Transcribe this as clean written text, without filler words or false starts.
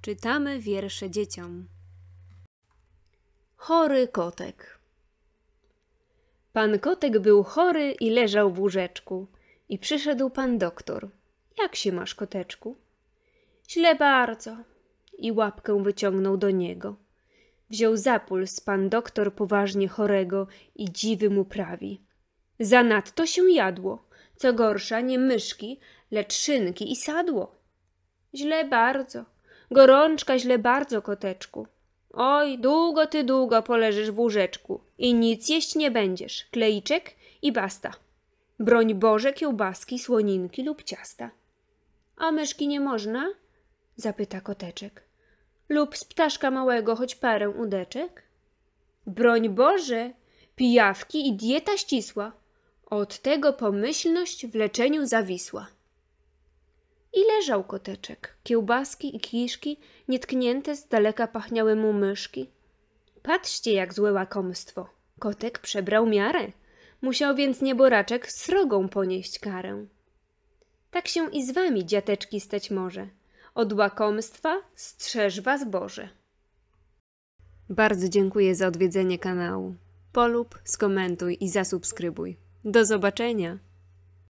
Czytamy wiersze dzieciom. Chory kotek. Pan kotek był chory i leżał w łóżeczku. I przyszedł pan doktor. Jak się masz, koteczku? Źle bardzo. I łapkę wyciągnął do niego. Wziął za puls pan doktor poważnie chorego i dziwy mu prawi. Zanadto się jadło. Co gorsza, nie myszki, lecz szynki i sadło. Źle bardzo. Gorączka źle bardzo, koteczku. Oj, długo poleżysz w łóżeczku i nic jeść nie będziesz. Klejczek i basta. Broń Boże, kiełbaski, słoninki lub ciasta. A myszki nie można? Zapyta koteczek. Lub z ptaszka małego choć parę udeczek? Broń Boże, pijawki i dieta ścisła. Od tego pomyślność w leczeniu zawisła. I leżał koteczek. Kiełbaski i kiszki, nietknięte z daleka pachniały mu myszki. Patrzcie, jak złe łakomstwo. Kotek przebrał miarę. Musiał więc nieboraczek srogą ponieść karę. Tak się i z wami, dziateczki, stać może. Od łakomstwa strzeż was Boże. Bardzo dziękuję za odwiedzenie kanału. Polub, skomentuj i zasubskrybuj. Do zobaczenia!